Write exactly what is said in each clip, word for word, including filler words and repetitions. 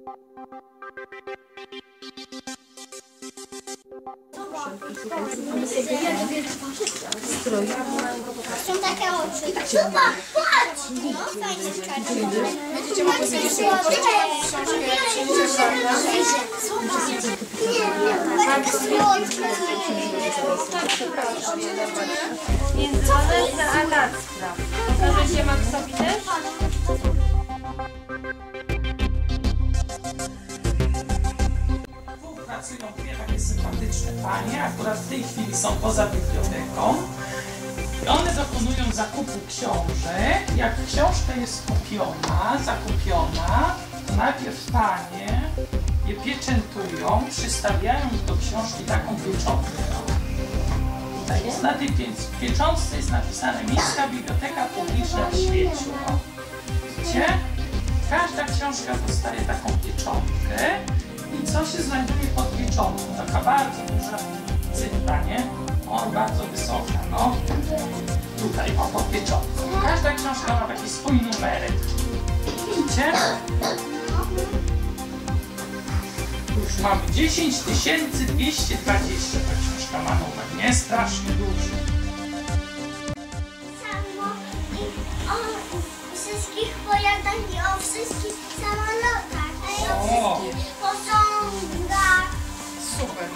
Są takie oczy. Zobacz, patrz! No, fajnie skarby. Będziecie mogli sobie poczytać książkę, jak się nie Taka słodka. Międzynarodowa Agacka. Pokaże się Maxowi też? Pracują dwie takie sympatyczne panie, akurat w tej chwili są poza biblioteką i one dokonują zakupu książek. Jak książka jest kupiona, zakupiona, to najpierw panie je pieczętują, przystawiają do książki taką pieczątkę. Tutaj jest na tej pieczątce jest napisane Miejska Biblioteka Publiczna w Świeciu. Widzicie? Każda książka dostaje taką pieczątkę. I co się znajduje pod pieczątką? Taka bardzo duża cyfra, nie? O, bardzo wysoka, no. Tutaj, o, pod pieczątką. Każda książka ma taki swój numerek. Widzicie? Już mamy dziesięć tysięcy dwieście dwadzieścia. Ta książka ma numer, nie? Strasznie duży. Samo i o wszystkich pojazdach i o wszystkich samolotach. O! Posągach. Super.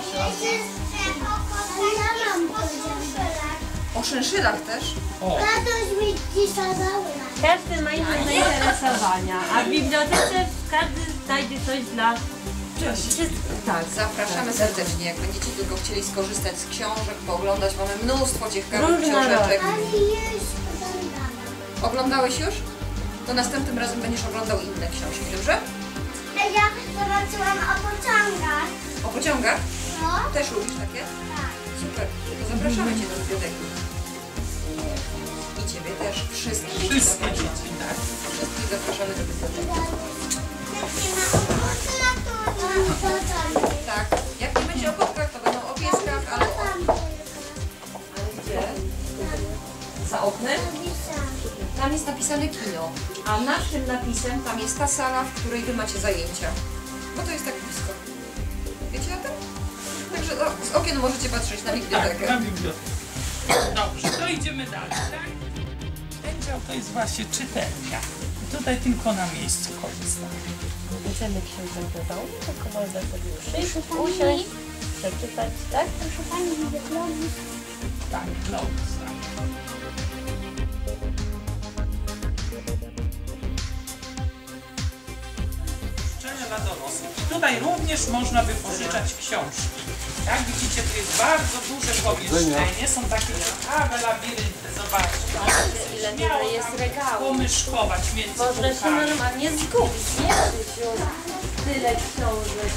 O O szynszylach też? O! Tatuś mi pisały. Każdy ma inne zainteresowania, a w bibliotece każdy znajdzie coś dla wszystkich. Tak. Zapraszamy serdecznie, jak będziecie tylko chcieli skorzystać z książek, pooglądać, mamy mnóstwo ciekawych Różnorodnych. książeczek. Ale już oglądałam. Oglądałeś już? To następnym razem będziesz oglądał inne książki, dobrze? Ja zobaczyłam o pociągach. O pociągach? No, Też lubisz takie? tak. Super. To zapraszamy Cię do biblioteki. I Ciebie też. Wszystkich. Wszystkie zapraszamy. dzieci, tak? Wszystkich zapraszamy do biblioteki. Nie ma owocu na to, na pociągu. Tak. Jak nie będzie o kotkach, to będą o pieskach, ale o... Ale gdzie? Za oknem? Tam jest napisane kino. A nad tym napisem tam jest ta sala, w której Wy macie zajęcia. Bo to jest tak blisko. Wiecie o tym? Także no, z okien możecie patrzeć na bibliotekę. Tak, na bibliotekę. Dobrze, to idziemy dalej, tak? Ten dział to jest właśnie czytelnia. I tutaj tylko na miejscu korzystamy. Bierzemy książkę do domu, tylko można sobie przyjść, usiąść, przeczytać, tak? Proszę Pani, widzę globus. Tak, globus, tak. Dla dorosłych. I tutaj również można wypożyczać książki. Jak widzicie, tu jest bardzo duże pomieszczenie, są takie ciekawe labirynty, zobaczcie. Ile tutaj jest regałów. Pomyszkować między Można się półkami. normalnie zgubić, nie? Krzysiu? Tyle książek.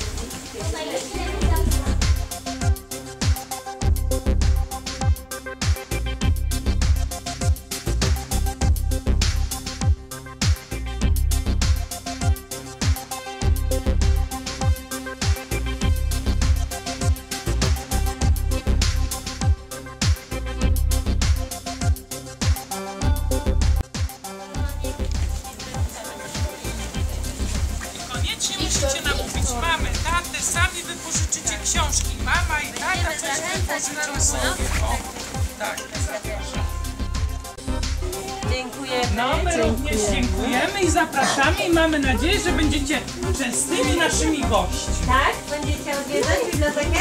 Koniecznie musicie namówić mamy, tatę, sami wypożyczycie książki. Mama i tata coś wypożyczą sobie. O, tak, zapraszam. Dziękujemy. No, my również dziękujemy i zapraszamy i mamy nadzieję, że będziecie częstymi naszymi gośćmi. Tak? Będziecie odwiedzać bibliotekę